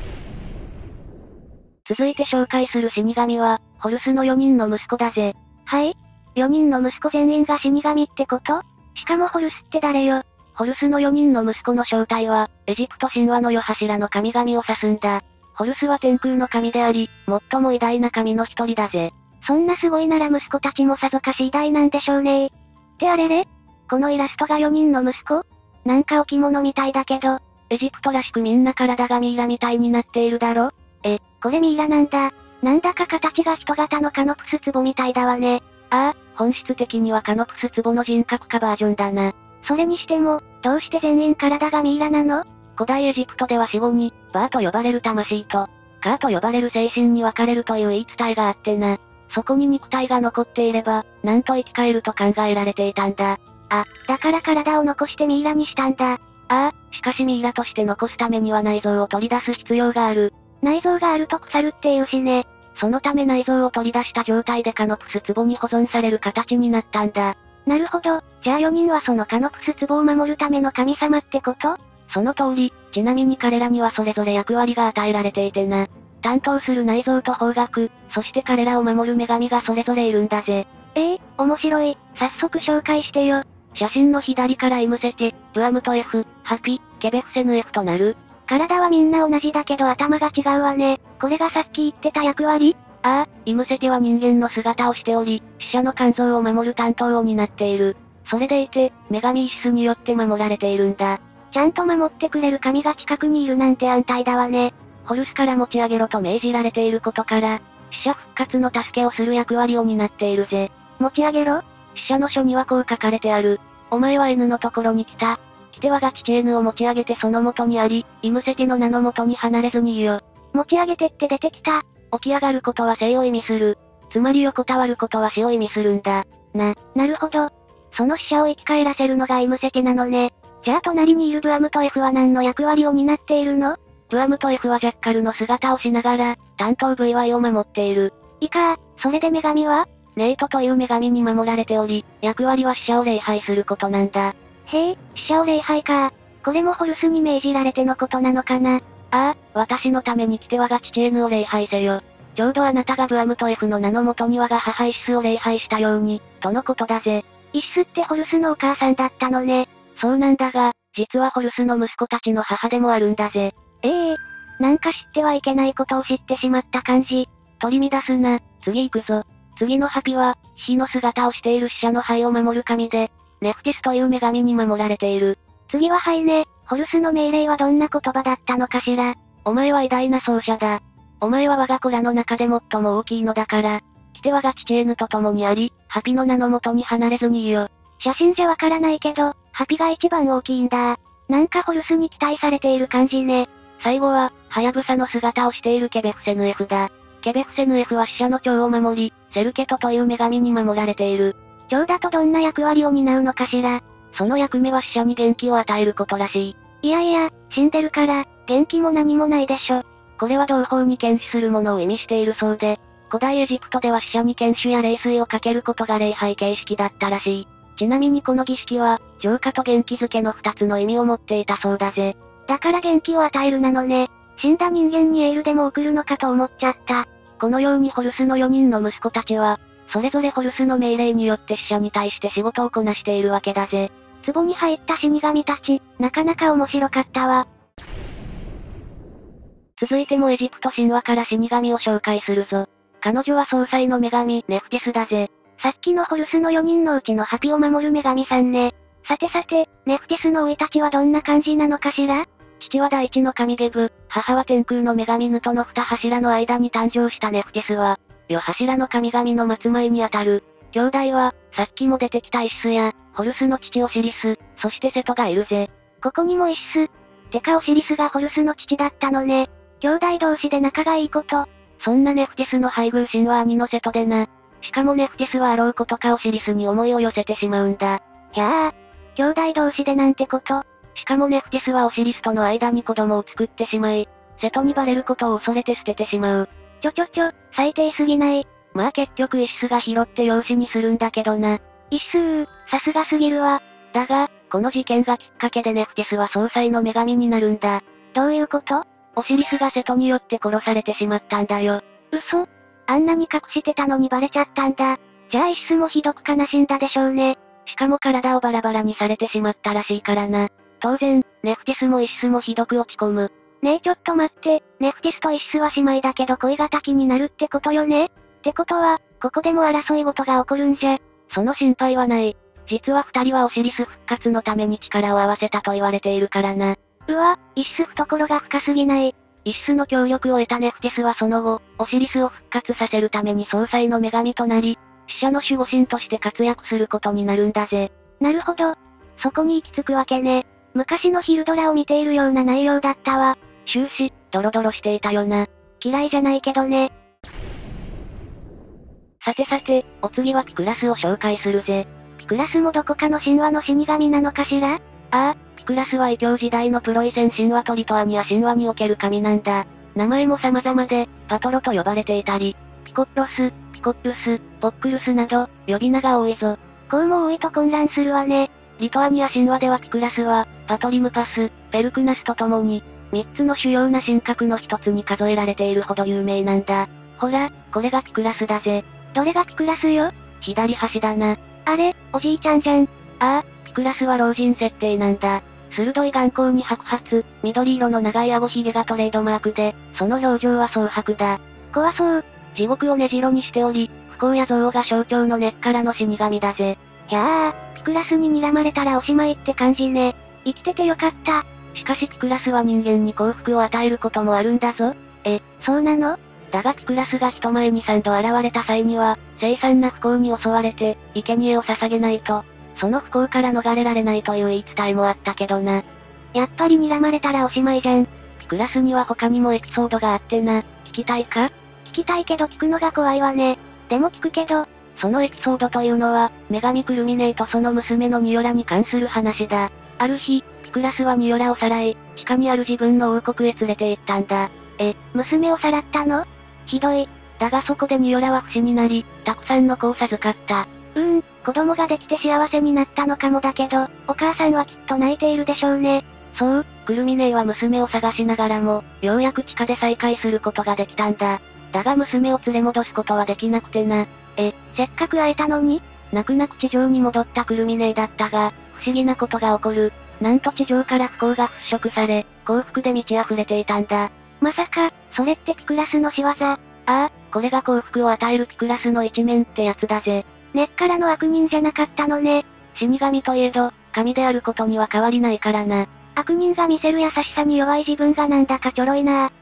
続いて紹介する死神は、ホルスの4人の息子だぜ。 はい？ 4 人の息子全員が死神ってこと？しかもホルスって誰よ？ ホルスの4人の息子の正体は、エジプト神話の世柱の神々を指すんだ。ホルスは天空の神であり、最も偉大な神の一人だぜ。 そんなすごいなら息子たちもさぞかし偉大なんでしょうね。ってあれれ？このイラストが4人の息子？なんか置物みたいだけど。 エジプトらしくみんな体がミイラみたいになっているだろ？ これミイラなんだ。なんだか形が人型のカノプス壺みたいだわね。 ああ、本質的にはカノプス壺の人格化バージョンだな。 それにしても、どうして全員体がミイラなの？ 古代エジプトでは死後に、バーと呼ばれる魂と、カーと呼ばれる精神に分かれるという言い伝えがあってな。そこに肉体が残っていれば、なんと生き返ると考えられていたんだ。 だから体を残してミイラにしたんだ。 しかしミイラとして残すためには内臓を取り出す必要がある。 内臓があると腐るっていうしね。 そのため内臓を取り出した状態でカノプス壺に保存される形になったんだ。 なるほど。じゃあ4人はそのカノプス壺を守るための神様ってこと？ その通り、ちなみに彼らにはそれぞれ役割が与えられていてな。担当する内臓と方角、そして彼らを守る女神がそれぞれいるんだぜ。 面白い。早速紹介してよ。 写真の左からイムセテ、ブアムト F、ハピ、ケベフセヌ F となる。 体はみんな同じだけど頭が違うわね。これがさっき言ってた役割？ イムセテは人間の姿をしており、死者の肝臓を守る担当を担っている。それでいて、女神イシスによって守られているんだ。 ちゃんと守ってくれる神が近くにいるなんて安泰だわね。 ホルスから持ち上げろと命じられていることから、死者復活の助けをする役割を担っているぜ。 持ち上げろ？ 死者の書にはこう書かれてある。お前は N のところに来た。来てはが父 N を持ち上げてその元にあり、イムセテの名の元に離れずにいよ。 持ち上げてって出てきた。 起き上がることは生を意味する。つまり横たわることは死を意味するんだ。 なるほど。その死者を生き返らせるのがイムセテなのね。じゃあ隣にいるブアムト F は何の役割を担っているの？ ブアムト F はジャッカルの姿をしながら、担当 VY を守っている。 それで女神は？ ネイトという女神に守られており、役割は死者を礼拝することなんだ。 へえ、死者を礼拝か。これもホルスに命じられてのことなのかな。 私のために来て我が父 N を礼拝せよ。ちょうどあなたがブアムト F の名の元に我が母イシスを礼拝したように、とのことだぜ。 イシスってホルスのお母さんだったのね。 そうなんだが、実はホルスの息子たちの母でもあるんだぜ。 なんか知ってはいけないことを知ってしまった感じ。 取り乱すな、次行くぞ。次のハピは、死の姿をしている死者の灰を守る神で、ネフティスという女神に守られている。 次は灰ね。ホルスの命令はどんな言葉だったのかしら。 お前は偉大な奏者だ。お前は我が子らの中で最も大きいのだから、来て我が父 N と共にあり、ハピの名の元に離れずにいよ。 写真じゃわからないけど、ハピが一番大きいんだ。なんかホルスに期待されている感じね。 最後は、ハヤブサの姿をしているケベフセヌ F だ。ケベフセヌ F は死者の蝶を守り、セルケトという女神に守られている。 蝶だとどんな役割を担うのかしら。 その役目は死者に元気を与えることらしい。 いや、死んでるから、元気も何もないでしょ。 これは同胞に献死するものを意味しているそうで、古代エジプトでは死者に献酒や霊水をかけることが礼拝形式だったらしい。ちなみにこの儀式は、浄化と元気づけの二つの意味を持っていたそうだぜ。 だから元気を与えるなのね。死んだ人間にエールでも送るのかと思っちゃった。 このようにホルスの4人の息子たちは、それぞれホルスの命令によって死者に対して仕事をこなしているわけだぜ。 壺に入った死神たち、なかなか面白かったわ。 続いてもエジプト神話から死神を紹介するぞ。彼女は総裁の女神、ネフティスだぜ。 さっきのホルスの4人のうちのハピを守る女神さんね。さてさて、ネフティスの生い立ちはどんな感じなのかしら？ 父は大地の神ゲブ、母は天空の女神ヌとの2柱の間に誕生したネフティスは、4柱の神々の末裔にあたる。兄弟は、さっきも出てきたイシスや、ホルスの父オシリス、そしてセトがいるぜ。 ここにもイシス。てかオシリスがホルスの父だったのね。兄弟同士で仲がいいこと。 そんなネフティスの配偶神は兄のセトでな。しかもネフティスはあろうことかオシリスに思いを寄せてしまうんだ。 ひゃー。兄弟同士でなんてこと。 しかもネフティスはオシリスとの間に子供を作ってしまい、セトにバレることを恐れて捨ててしまう。 最低すぎない。 まあ結局イシスが拾って養子にするんだけどな。 イシスー、さすがすぎるわ。 だが、この事件がきっかけでネフティスは総裁の女神になるんだ。 どういうこと？ オシリスがセトによって殺されてしまったんだよ。 嘘？あんなに隠してたのにバレちゃったんだ。じゃあイシスもひどく悲しんだでしょうね。 しかも体をバラバラにされてしまったらしいからな。当然、ネフティスもイシスもひどく落ち込む。 ねえちょっと待って、ネフティスとイシスは姉妹だけど恋敵になるってことよね？ってことは、ここでも争い事が起こるんじゃ。 その心配はない。実は二人はオシリス復活のために力を合わせたと言われているからな。 うわ、イシス懐が深すぎない。 イシスの協力を得たネフティスはその後、オシリスを復活させるために総裁の女神となり、死者の守護神として活躍することになるんだぜ。 なるほど。そこに行き着くわけね。昔のヒルドラを見ているような内容だったわ。 終始、ドロドロしていたよな。 嫌いじゃないけどね。 さてさて、お次はピクラスを紹介するぜ。 ピクラスもどこかの神話の死神なのかしら？ ああ、ピクラスは異教時代のプロイセン神話とリトアニア神話における神なんだ。名前も様々で、パトロと呼ばれていたり、ピコッロス、ピコップス、ポックルスなど、呼び名が多いぞ。 こうも多いと混乱するわね。 リトアニア神話ではピクラスは、パトリムパス、ペルクナスと共に、3つの主要な神格の一つに数えられているほど有名なんだ。ほら、これがピクラスだぜ。 どれがピクラスよ？ 左端だな。 あれ、おじいちゃんじゃん。 ああ、ピクラスは老人設定なんだ。鋭い眼光に白髪、緑色の長い顎ひげがトレードマークで、その表情は蒼白だ。 怖そう。 地獄を根城にしており、不幸や憎悪が象徴の根っからの死神だぜ。 ひゃー、ピクラスに睨まれたらおしまいって感じね。生きててよかった。 しかしピクラスは人間に幸福を与えることもあるんだぞ。 そうなの？ だがピクラスが人前に3度現れた際には、凄惨な不幸に襲われて、生贄を捧げないと、その不幸から逃れられないという言い伝えもあったけどな。 やっぱり睨まれたらおしまいじゃん。 ピクラスには他にもエピソードがあってな、聞きたいか？ 聞きたいけど聞くのが怖いわね。でも聞くけど、 そのエピソードというのは、女神クルミネイとその娘のニオラに関する話だ。ある日、ピクラスはニオラをさらい、地下にある自分の王国へ連れて行ったんだ。 娘をさらったの？ひどい。 だがそこでニオラは不死になり、たくさんの子を授かった。 子供ができて幸せになったのかもだけど、お母さんはきっと泣いているでしょうね。 そう、クルミネイは娘を探しながらも、ようやく地下で再会することができたんだ。だが娘を連れ戻すことはできなくてな。 せっかく会えたのに？ 泣く泣く地上に戻ったクルミネイだったが、不思議なことが起こる。なんと地上から不幸が払拭され、幸福で満ち溢れていたんだ。 まさか、それってピクラスの仕業？ ああ、これが幸福を与えるピクラスの一面ってやつだぜ。 根っからの悪人じゃなかったのね。 死神といえど、神であることには変わりないからな。 悪人が見せる優しさに弱い自分がなんだかちょろいな。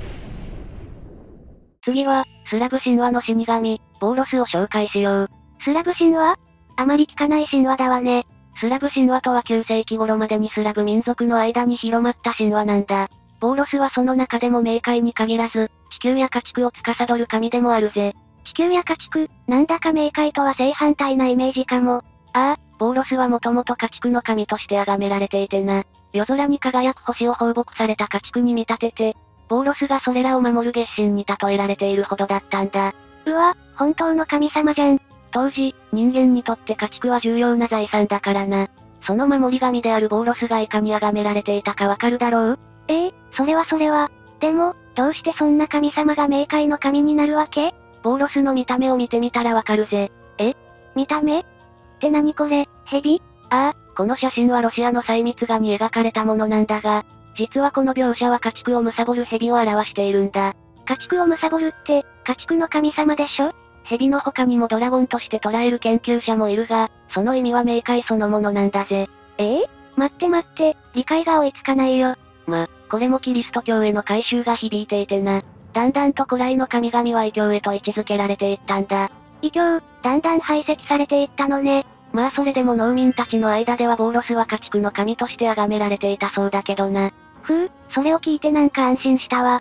次は、スラブ神話の死神、ボーロスを紹介しよう。 スラブ神話？あまり聞かない神話だわね。 スラブ神話とは9世紀頃までにスラブ民族の間に広まった神話なんだ。ボーロスはその中でも冥界に限らず、地球や家畜を司る神でもあるぜ。 地球や家畜、なんだか冥界とは正反対なイメージかも。 ああ、ボーロスはもともと家畜の神として崇められていてな。夜空に輝く星を放牧された家畜に見立てて、ボーロスがそれらを守る月神に例えられているほどだったんだ。 うわ、本当の神様じゃん。 当時、人間にとって家畜は重要な財産だからな。 その守り神であるボーロスがいかに崇められていたかわかるだろう？ それは。でも、どうしてそんな神様が冥界の神になるわけ？ ボーロスの見た目を見てみたらわかるぜ。 見た目？って何これ、蛇？ この写真はロシアの細密画に描かれたものなんだが、実はこの描写は家畜を貪る蛇を表しているんだ。 家畜を貪るって、家畜の神様でしょ？ 蛇の他にもドラゴンとして捉える研究者もいるが、その意味は冥界そのものなんだぜ。 待って、理解が追いつかないよ。 これもキリスト教への改宗が響いていてな。だんだんと古来の神々は異教へと位置づけられていったんだ。 異教、だんだん排斥されていったのね。 それでも農民たちの間ではボーロスは家畜の神として崇められていたそうだけどな。 それを聞いてなんか安心したわ。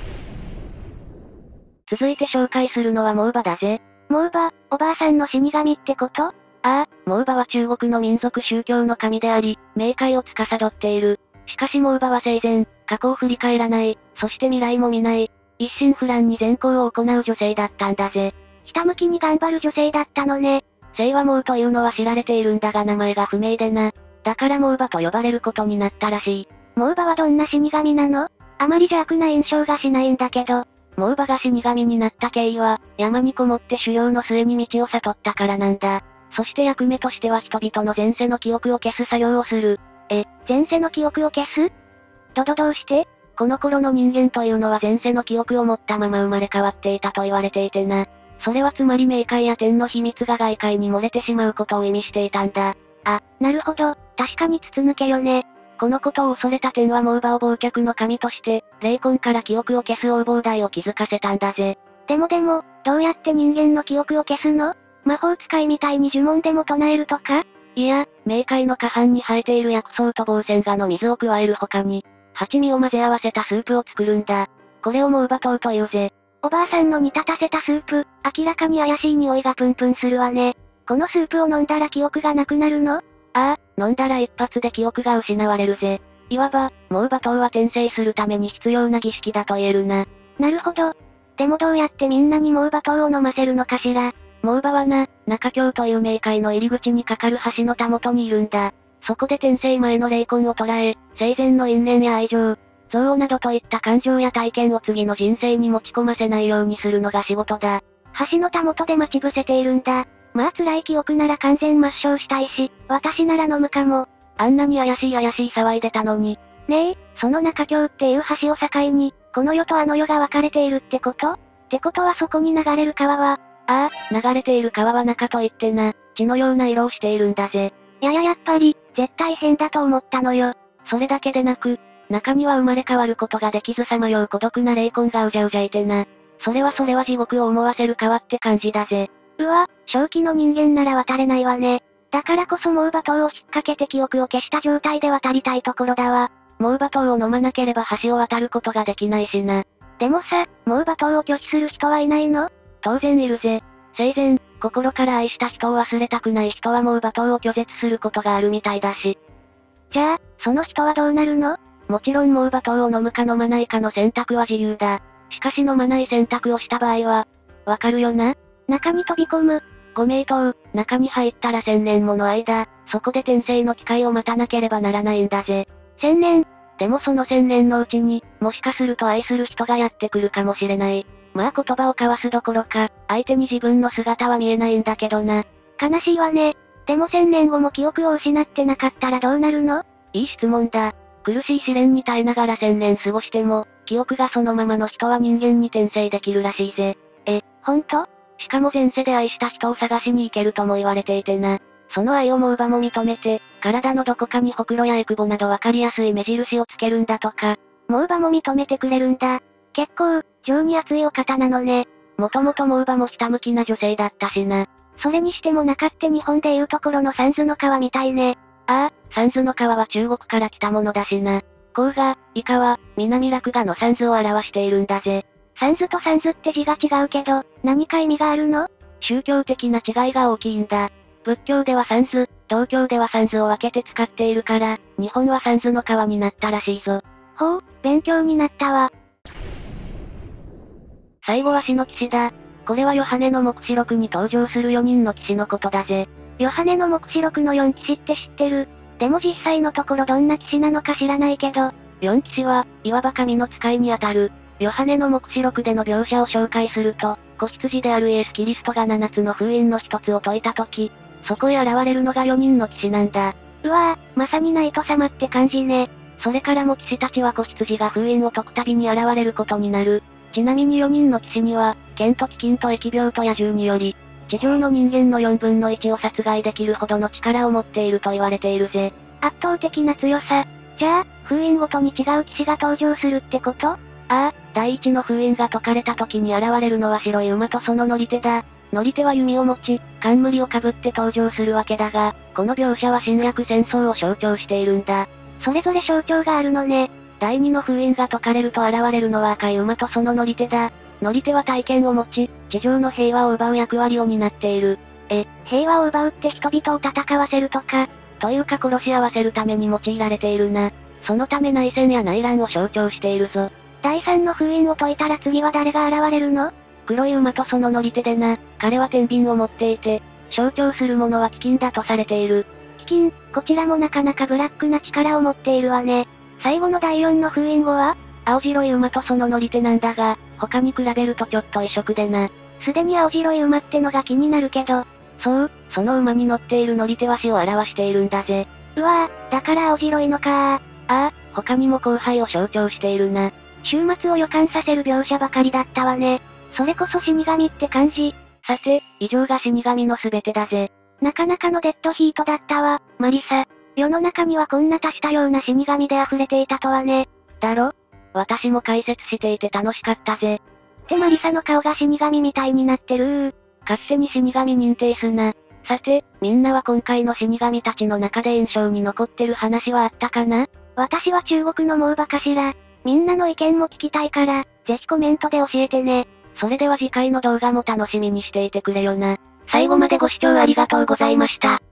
続いて紹介するのはモウバだぜ。 モウバ、おばあさんの死神ってこと？ モウバは中国の民族宗教の神であり、冥界を司っている。しかしモウバは生前、過去を振り返らない、そして未来も見ない、一心不乱に善行を行う女性だったんだぜ。 ひたむきに頑張る女性だったのね。 姓はモウというのは知られているんだが名前が不明でな。だからモウバと呼ばれることになったらしい。 モウバはどんな死神なの？あまり邪悪な印象がしないんだけど。 モウバが死神になった経緯は、山にこもって修行の末に道を悟ったからなんだ。そして役目としては人々の前世の記憶を消す作業をする。 前世の記憶を消す？どうして？ この頃の人間というのは前世の記憶を持ったまま生まれ変わっていたと言われていてな。それはつまり冥界や天の秘密が外界に漏れてしまうことを意味していたんだ。 なるほど、確かに筒抜けよね。 このことを恐れた天はモウバを忘却の神として、霊魂から記憶を消す横暴台を築かせたんだぜ。 でも、どうやって人間の記憶を消すの？魔法使いみたいに呪文でも唱えるとか？ いや、冥界の下半に生えている薬草と防線画の水を加える他に、蜂蜜を混ぜ合わせたスープを作るんだ。これをモウバ糖というぜ。 おばあさんの煮立たせたスープ、明らかに怪しい匂いがプンプンするわね。このスープを飲んだら記憶がなくなるの？ 飲んだら一発で記憶が失われるぜ。いわば、モウバ糖は転生するために必要な儀式だと言えるな。 なるほど。でもどうやってみんなにモウバ糖を飲ませるのかしら？ モウバはな、中京という冥界の入り口にかかる橋のたもとにいるんだ。そこで転生前の霊魂を捉え、生前の因縁や愛情、憎悪などといった感情や体験を次の人生に持ち込ませないようにするのが仕事だ。 橋のたもとで待ち伏せているんだ。辛い記憶なら完全抹消したいし、私なら飲むかも。 あんなに怪しい騒いでたのに。 ねえ、その中京っていう橋を境に、この世とあの世が分かれているってこと？ってことはそこに流れる川は？ 流れている川は中といってな、血のような色をしているんだぜ。 やっぱり、絶対変だと思ったのよ。 それだけでなく、中には生まれ変わることができずさまよう孤独な霊魂がうじゃうじゃいてな。それは地獄を思わせる川って感じだぜ。 正気の人間なら渡れないわね。だからこそモウバ糖を引っ掛けて記憶を消した状態で渡りたいところだわ。 モウバ糖を飲まなければ橋を渡ることができないしな。 でもさ、モウバ糖を拒否する人はいないの？ 当然いるぜ。生前、心から愛した人を忘れたくない人はモウバ糖を拒絶することがあるみたいだし。 じゃあ、その人はどうなるの？ もちろんモウバ糖を飲むか飲まないかの選択は自由だ。しかし飲まない選択をした場合は、わかるよな？ 中に飛び込む。 ご名答、中に入ったら1000年もの間、そこで転生の機会を待たなければならないんだぜ。 1000年？ でもその1000年のうちに、もしかすると愛する人がやってくるかもしれない。言葉を交わすどころか、相手に自分の姿は見えないんだけどな。 悲しいわね。でも1000年後も記憶を失ってなかったらどうなるの？ いい質問だ。苦しい試練に耐えながら1000年過ごしても、記憶がそのままの人は人間に転生できるらしいぜ。 ほんと？ しかも前世で愛した人を探しに行けるとも言われていてな。その愛をモウバも認めて、体のどこかにほくろやエクボなどわかりやすい目印をつけるんだとか。 モウバも認めてくれるんだ。結構、情に熱いお方なのね。 もともとモウバもひたむきな女性だったしな。 それにしても中って日本でいうところの三途の川みたいね。 三途の川は中国から来たものだしな。黄河、井川、南落河の三途を表しているんだぜ。 三途と三途って字が違うけど、何か意味があるの？ 宗教的な違いが大きいんだ。仏教では三途、道教では三途を分けて使っているから、日本は三途の川になったらしいぞ。 ほう、勉強になったわ。 最後は死の騎士だ。これはヨハネの黙示録に登場する4人の騎士のことだぜ。 ヨハネの黙示録の4騎士って知ってる？ でも実際のところどんな騎士なのか知らないけど、 4騎士は、いわば神の使いにあたる。ヨハネの黙示録での描写を紹介すると、子羊であるイエス・キリストが7つの封印の一つを解いたとき、そこへ現れるのが4人の騎士なんだ。 うわぁ、まさにナイト様って感じね。 それからも騎士たちは子羊が封印を解くたびに現れることになる。ちなみに4人の騎士には、剣と飢饉と疫病と野獣により、地上の人間の4分の1を殺害できるほどの力を持っていると言われているぜ。 圧倒的な強さ。じゃあ、封印ごとに違う騎士が登場するってこと？ 第一の封印が解かれた時に現れるのは白い馬とその乗り手だ。乗り手は弓を持ち、冠をかぶって登場するわけだが、この描写は侵略戦争を象徴しているんだ。 それぞれ象徴があるのね。 第二の封印が解かれると現れるのは赤い馬とその乗り手だ。乗り手は体剣を持ち、地上の平和を奪う役割を担っている。 平和を奪うって人々を戦わせるとか、 というか殺し合わせるために用いられているな。そのため内戦や内乱を象徴しているぞ。 第3の封印を解いたら次は誰が現れるの？ 黒い馬とその乗り手でな。彼は天秤を持っていて、象徴するものは飢饉だとされている。 飢饉、こちらもなかなかブラックな力を持っているわね。最後の第4の封印後は？ 青白い馬とその乗り手なんだが、他に比べるとちょっと異色でな。 すでに青白い馬ってのが気になるけど。 そう、その馬に乗っている乗り手は死を表しているんだぜ。 うわぁ、だから青白いのかー。他にも荒廃を象徴しているな。 終末を予感させる描写ばかりだったわね。それこそ死神って感じ。 さて、以上が死神の全てだぜ。 なかなかのデッドヒートだったわ、マリサ。世の中にはこんな多種多様な死神で溢れていたとはね。 だろ？私も解説していて楽しかったぜ。 ってマリサの顔が死神みたいになってる勝手に死神認定すな。さて、みんなは今回の死神たちの中で印象に残ってる話はあったかな？ 私は中国のモーバかしら。みんなの意見も聞きたいから、ぜひコメントで教えてね。 それでは次回の動画も楽しみにしていてくれよな。最後までご視聴ありがとうございました。